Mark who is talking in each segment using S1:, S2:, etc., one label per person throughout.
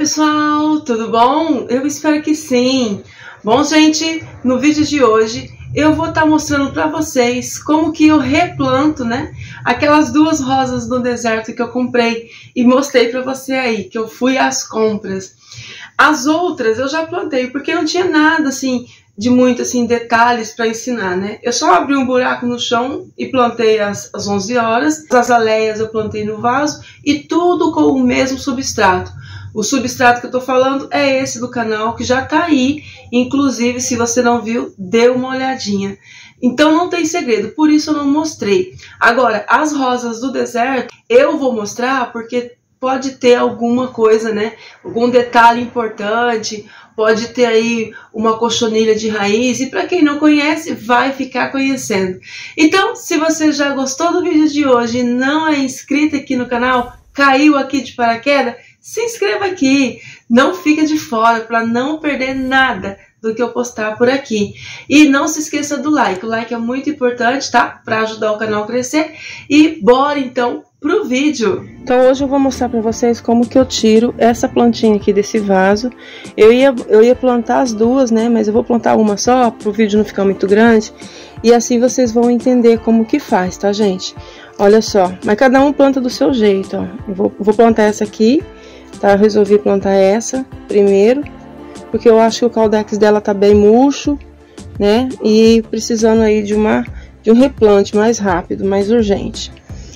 S1: pessoal, tudo bom? Eu espero que sim. Bom, gente, no vídeo de hoje eu vou estar mostrando para vocês como que eu replanto, né? Aquelas duas rosas do deserto que eu comprei e mostrei para você aí, que eu fui às compras. As outras eu já plantei porque não tinha nada assim de muito assim detalhes para ensinar, né? Eu só abri um buraco no chão e plantei às 11 horas. As azaleias eu plantei no vaso e tudo com o mesmo substrato. O substrato que eu tô falando é esse do canal, que já tá aí. Inclusive, se você não viu, dê uma olhadinha. Então não tem segredo, por isso eu não mostrei. Agora, as rosas do deserto, eu vou mostrar porque pode ter alguma coisa, né? Algum detalhe importante, pode ter aí uma cochonilha de raiz. E para quem não conhece, vai ficar conhecendo. Então, se você já gostou do vídeo de hoje e não é inscrito aqui no canal, caiu aqui de paraquedas, se inscreva aqui, não fica de fora para não perder nada do que eu postar por aqui. E não se esqueça do like, o like é muito importante, tá? Para ajudar o canal a crescer. E bora então pro vídeo. Então hoje eu vou mostrar para vocês como que eu tiro essa plantinha aqui desse vaso. Eu ia plantar as duas, né? Mas eu vou plantar uma só, pro vídeo não ficar muito grande. E assim vocês vão entender como que faz, tá, gente? Olha só, mas cada um planta do seu jeito, ó. Eu vou plantar essa aqui. Tá, eu resolvi plantar essa primeiro, porque eu acho que o caudex dela tá bem murcho, né? E precisando aí de um replante mais rápido, mais urgente.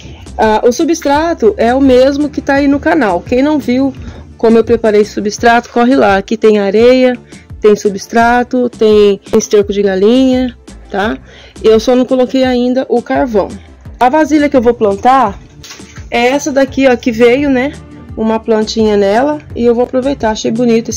S1: O substrato é o mesmo que tá aí no canal. Quem não viu como eu preparei esse substrato, corre lá. Aqui tem areia, tem substrato, tem esterco de galinha, tá? Eu só não coloquei ainda o carvão. A vasilha que eu vou plantar é essa daqui, ó, que veio, né? Uma plantinha nela, e eu vou aproveitar. Achei bonito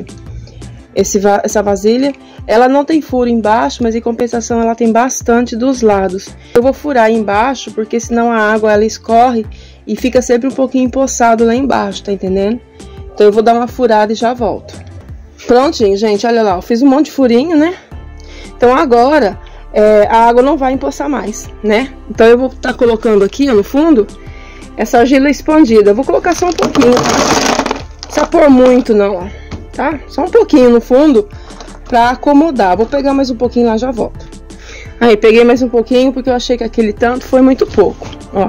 S1: essa vasilha. Ela não tem furo embaixo, mas em compensação ela tem bastante dos lados. Eu vou furar embaixo, porque senão a água ela escorre e fica sempre um pouquinho empoçado lá embaixo, tá entendendo? Então eu vou dar uma furada e já volto. Prontinho, gente, olha lá, eu fiz um monte de furinho, né? Então agora a água não vai empoçar mais, né? Então eu vou estar colocando aqui, ó, no fundo, essa argila expandida. Eu vou colocar só um pouquinho, tá? Não precisa pôr muito não, ó, tá? Só um pouquinho no fundo pra acomodar. Vou pegar mais um pouquinho lá, já volto. Aí, peguei mais um pouquinho porque eu achei que aquele tanto foi muito pouco, ó.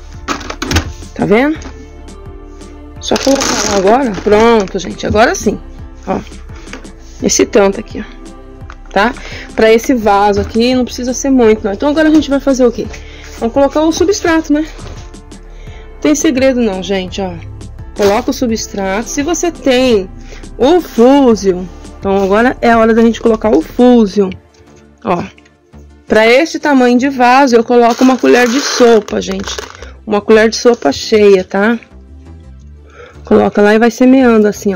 S1: Tá vendo? Só colocar lá agora. Pronto, gente, agora sim, ó. Esse tanto aqui, ó, tá? Pra esse vaso aqui não precisa ser muito, não. Então agora a gente vai fazer o quê? Vamos colocar o substrato, né? Tem segredo não, gente, ó. Coloca o substrato. Se você tem o Fusion, então agora é a hora da gente colocar o Fusion, ó. Para este tamanho de vaso eu coloco uma colher de sopa, gente. Uma colher de sopa cheia, tá? Coloca lá e vai semeando assim, ó.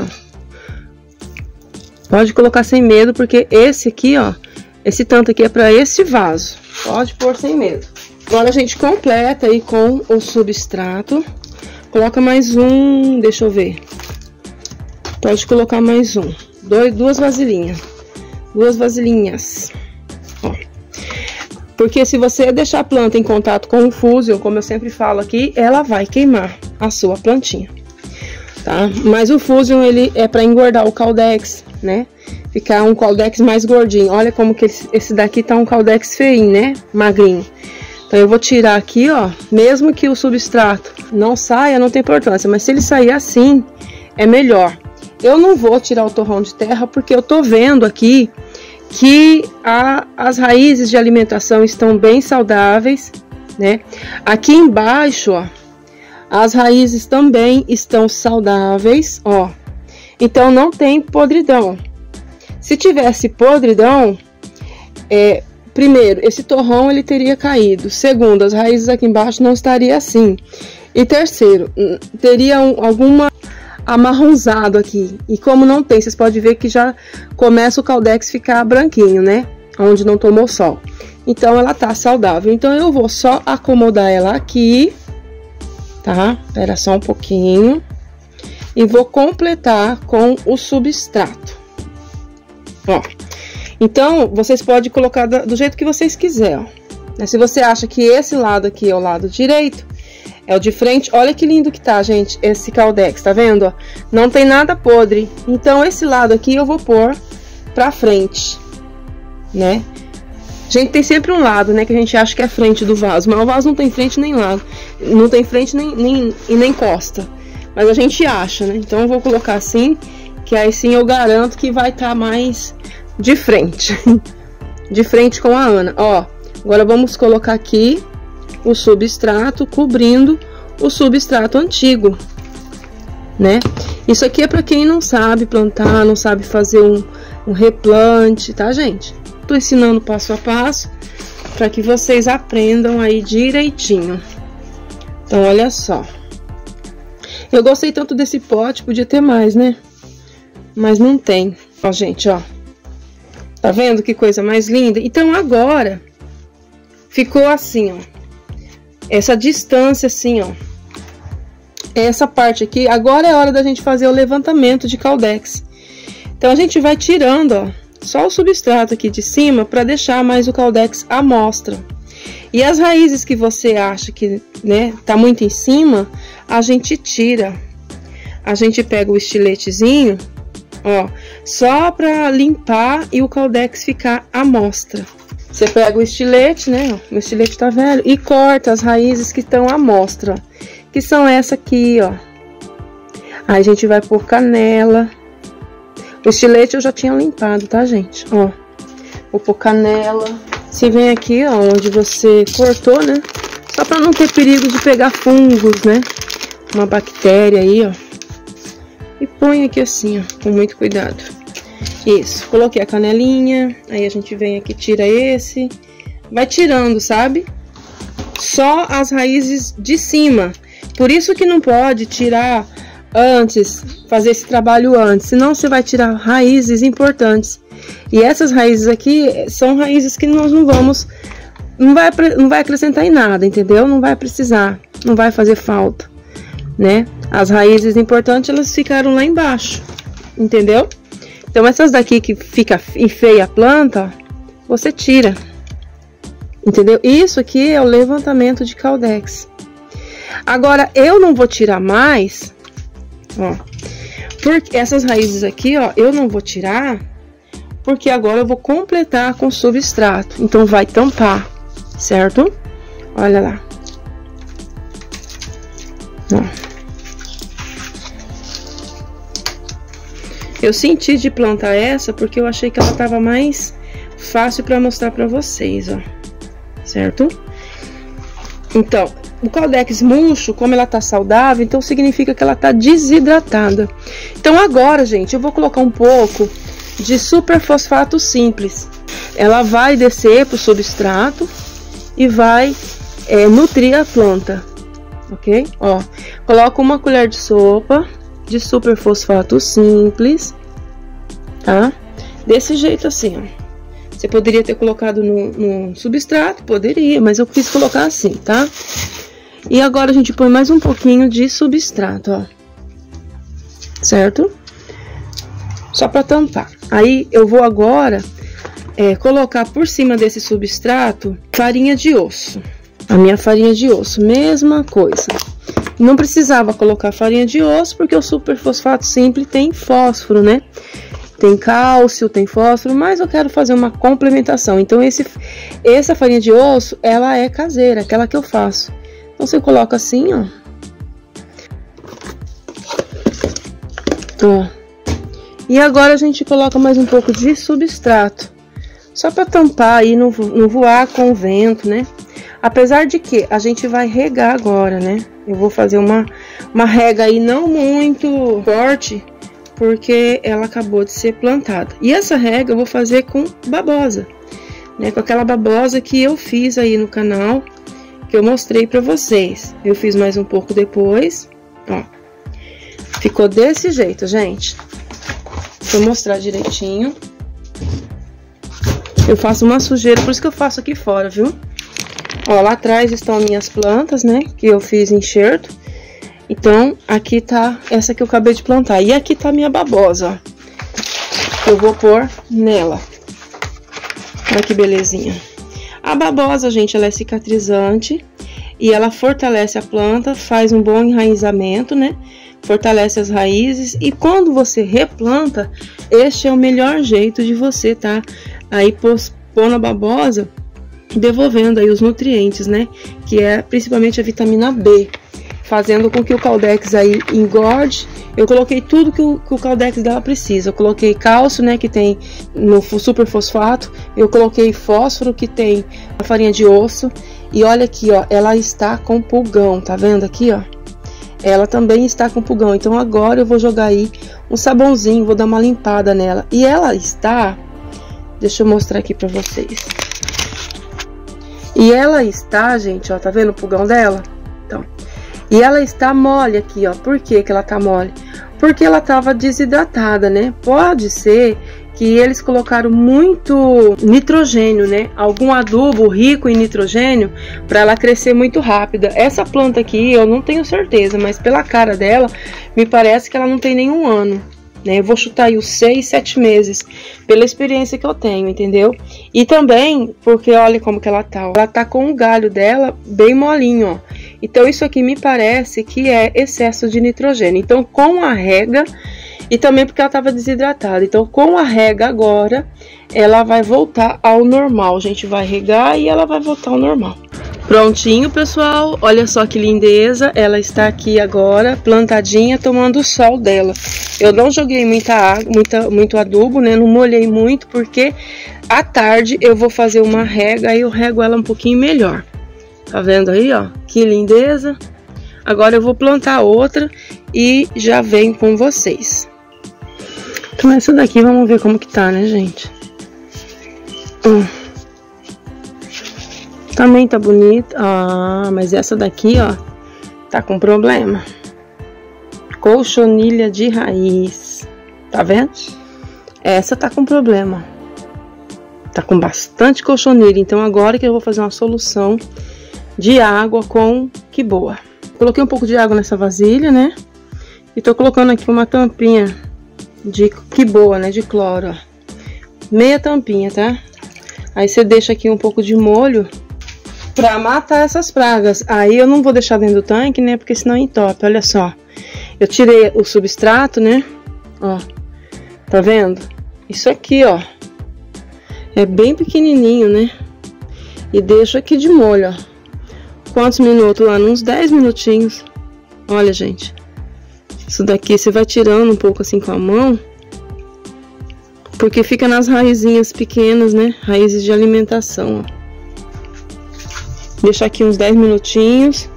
S1: Pode colocar sem medo, porque esse aqui, ó, esse tanto aqui é para esse vaso. Pode pôr sem medo. Agora a gente completa aí com o substrato. Coloca mais um, deixa eu ver. Pode colocar mais um. Duas vasilhinhas. Duas vasilhinhas. Ó. Porque se você deixar a planta em contato com o Fusion, como eu sempre falo aqui, ela vai queimar a sua plantinha, tá? Mas o Fusion, ele é para engordar o caudex, né? Ficar um caudex mais gordinho. Olha como que esse daqui tá um caudex feinho, né? Magrinho. Então eu vou tirar aqui, ó, mesmo que o substrato não saia, não tem importância, mas se ele sair assim, é melhor. Eu não vou tirar o torrão de terra, porque eu tô vendo aqui que as raízes de alimentação estão bem saudáveis, né? Aqui embaixo, ó, as raízes também estão saudáveis, ó. Então não tem podridão. Se tivesse podridão, primeiro, esse torrão ele teria caído. Segundo, as raízes aqui embaixo não estaria assim. E terceiro, teria alguma amarronzado aqui. E como não tem, vocês podem ver que já começa o caudex ficar branquinho, né? Onde não tomou sol. Então ela tá saudável. Então eu vou só acomodar ela aqui, tá? Espera só um pouquinho. E vou completar com o substrato. Ó. Então, vocês podem colocar do jeito que vocês quiserem, ó. Se você acha que esse lado aqui é o lado direito, É o de frente. Olha que lindo que tá, gente, esse Caldex, tá vendo, ó? Não tem nada podre. Então, esse lado aqui eu vou pôr pra frente, né? Gente, tem sempre um lado, né, que a gente acha que é frente do vaso, mas o vaso não tem frente nem lado. Não tem frente nem costa. Mas a gente acha, né? Então, eu vou colocar assim, que aí sim eu garanto que vai estar mais de frente. De frente com a Ana. Ó, agora vamos colocar aqui o substrato cobrindo o substrato antigo, né? Isso aqui é para quem não sabe plantar, não sabe fazer um replante, tá, gente? Tô ensinando passo a passo para que vocês aprendam aí direitinho. Então, olha só. Eu gostei tanto desse pote, podia ter mais, né? Mas não tem. Ó, gente, ó. Tá vendo que coisa mais linda? Então, agora ficou assim, ó. Essa distância assim, ó. Essa parte aqui, agora é hora da gente fazer o levantamento de Caldex. Então, a gente vai tirando, ó, só o substrato aqui de cima para deixar mais o Caldex à mostra. E as raízes que você acha que, né, tá muito em cima, a gente tira. A gente pega o estiletezinho, ó, só para limpar e o Caldex ficar à mostra. Você pega o estilete, né, ó, o estilete tá velho, e corta as raízes que estão à mostra, que são essa aqui, ó. Aí a gente vai pôr canela. O estilete eu já tinha limpado, tá, gente? Ó, vou pôr canela. Você vem aqui, ó, onde você cortou, né? Só pra não ter perigo de pegar fungos, né? Uma bactéria aí, ó. E põe aqui assim, ó, com muito cuidado. Isso, coloquei a canelinha. Aí a gente vem aqui, tira esse. Vai tirando, sabe? Só as raízes de cima. Por isso que não pode tirar antes, fazer esse trabalho antes. Senão você vai tirar raízes importantes. E essas raízes aqui são raízes que nós não vamos... Não vai acrescentar em nada, entendeu? Não vai precisar, não vai fazer falta, né? As raízes importantes, elas ficaram lá embaixo, entendeu? Então, essas daqui que fica enfeia a planta, ó, você tira, entendeu? Isso aqui é o levantamento de Caldex. Agora, eu não vou tirar mais, ó, porque essas raízes aqui, ó, eu não vou tirar, porque agora eu vou completar com substrato. Então, vai tampar, certo? Olha lá. Ó. Eu senti de plantar essa porque eu achei que ela tava mais fácil para mostrar para vocês, ó. Certo? Então, o Caldex murcho, como ela tá saudável, então significa que ela tá desidratada. Então agora, gente, eu vou colocar um pouco de superfosfato simples. Ela vai descer pro substrato e vai nutrir a planta, ok? Ó, coloco uma colher de sopa de superfosfato simples, tá? Desse jeito assim, ó. Você poderia ter colocado no substrato, poderia, mas eu quis colocar assim, tá? E agora a gente põe mais um pouquinho de substrato, ó. Certo? Só para tampar. Aí eu vou agora colocar por cima desse substrato farinha de osso. A minha farinha de osso, mesma coisa. Não precisava colocar farinha de osso porque o superfosfato simples tem fósforo, né? Tem cálcio, tem fósforo, mas eu quero fazer uma complementação. Então essa farinha de osso, ela é caseira, aquela que eu faço. Então você coloca assim, ó. Ó. E agora a gente coloca mais um pouco de substrato. Só para tampar aí, não voar com o vento, né? Apesar de que a gente vai regar agora, né? Eu vou fazer uma rega aí não muito forte, porque ela acabou de ser plantada. E essa rega eu vou fazer com babosa, né? Com aquela babosa que eu fiz aí no canal, que eu mostrei pra vocês. Eu fiz mais um pouco depois, ó. Ficou desse jeito, gente. Vou mostrar direitinho. Eu faço uma sujeira, por isso que eu faço aqui fora, viu? Ó, lá atrás estão as minhas plantas, né? Que eu fiz enxerto. Então, aqui tá essa que eu acabei de plantar. E aqui tá a minha babosa, ó. Eu vou pôr nela. Olha que belezinha. A babosa, gente, ela é cicatrizante. e ela fortalece a planta, faz um bom enraizamento, né? Fortalece as raízes, e quando você replanta, este é o melhor jeito de você tá aí pondo a babosa, devolvendo aí os nutrientes, né? Que é principalmente a vitamina B, fazendo com que o Caldex aí engorde. Eu coloquei tudo que o Caldex dela precisa. Eu coloquei cálcio, né, que tem no superfosfato. Eu coloquei fósforo, que tem a farinha de osso. E olha aqui, ó, ela está com pulgão, tá vendo aqui, ó? Ela também está com pulgão. Então agora eu vou jogar aí um sabãozinho, vou dar uma limpada nela. E ela está, deixa eu mostrar aqui pra vocês. E ela está, gente, ó, tá vendo o pulgão dela? Então, e ela está mole aqui, ó. Por que que ela tá mole? Porque ela tava desidratada, né? Pode ser que eles colocaram muito nitrogênio, né? Algum adubo rico em nitrogênio para ela crescer muito rápida. Essa planta aqui eu não tenho certeza, mas pela cara dela, me parece que ela não tem nenhum ano, né? Eu vou chutar aí os 6, 7 meses, pela experiência que eu tenho, entendeu? E também porque olha como que ela tá, ó. Ela tá com o galho dela bem molinho, ó. Então isso aqui me parece que é excesso de nitrogênio. Então com a rega, e também porque ela estava desidratada, então com a rega agora, ela vai voltar ao normal. A gente vai regar e ela vai voltar ao normal. Prontinho, pessoal, olha só que lindeza, ela está aqui agora, plantadinha, tomando o sol dela. Eu não joguei muita água, muito adubo, né, não molhei muito, porque à tarde eu vou fazer uma rega, aí eu rego ela um pouquinho melhor. Tá vendo aí, ó, que lindeza. Agora eu vou plantar outra e já venho com vocês. Então essa daqui, vamos ver como que tá, né, gente? Também tá bonita. Ah, mas essa daqui, ó, tá com problema. Cochonilha de raiz. Tá vendo? Essa tá com problema. Tá com bastante cochonilha. Então agora que eu vou fazer uma solução de água com que boa. Coloquei um pouco de água nessa vasilha, né? E tô colocando aqui uma tampinha de que boa, né? De cloro, ó. Meia tampinha, tá? Aí você deixa aqui um pouco de molho pra matar essas pragas. Aí eu não vou deixar dentro do tanque, né? Porque senão entope. Olha só. Eu tirei o substrato, né? Ó. Tá vendo? Isso aqui, ó. É bem pequenininho, né? E deixo aqui de molho, ó. Quantos minutos lá? Uns 10 minutinhos. Olha, gente. Isso daqui você vai tirando um pouco assim com a mão. Porque fica nas raizinhas pequenas, né? Raízes de alimentação, ó. Deixa aqui uns 10 minutinhos.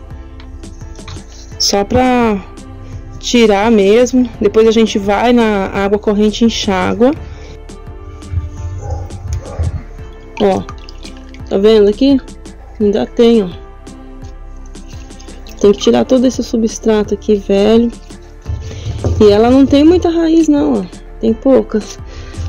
S1: Só pra tirar mesmo. Depois a gente vai na água corrente e enxágua. Ó. Tá vendo aqui? Ainda tem, ó. Tem que tirar todo esse substrato aqui, velho. E ela não tem muita raiz, não, ó. Tem poucas.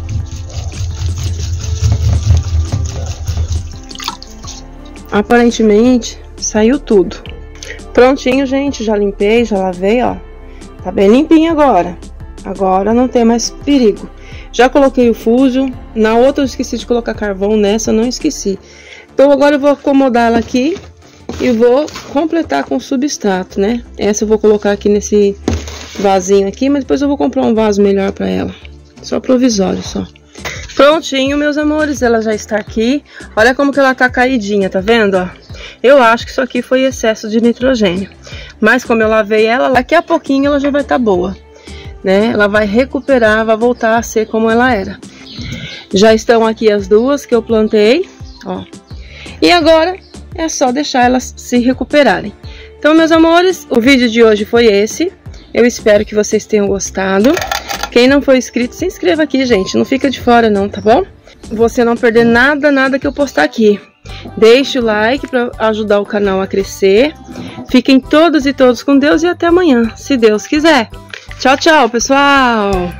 S1: Aparentemente, saiu tudo. Prontinho, gente. Já limpei, já lavei, ó. Tá bem limpinho agora. Agora não tem mais perigo. Já coloquei o fuso. Na outra eu esqueci de colocar carvão. Nessa eu não esqueci. Então agora eu vou acomodar ela aqui. E vou completar com o substrato, né? Essa eu vou colocar aqui nesse vasinho aqui, mas depois eu vou comprar um vaso melhor pra ela. Só provisório, só. Prontinho, meus amores, ela já está aqui. Olha como que ela tá caidinha, tá vendo, ó? Eu acho que isso aqui foi excesso de nitrogênio. Mas como eu lavei ela, daqui a pouquinho ela já vai estar boa, né? Ela vai recuperar, vai voltar a ser como ela era. Já estão aqui as duas que eu plantei, ó. E agora é só deixar elas se recuperarem. Então, meus amores, o vídeo de hoje foi esse. Eu espero que vocês tenham gostado. Quem não for inscrito, se inscreva aqui, gente. Não fica de fora não, tá bom? Você não perder nada que eu postar aqui. Deixe o like para ajudar o canal a crescer. Fiquem todos e todos com Deus e até amanhã, se Deus quiser. Tchau, tchau, pessoal!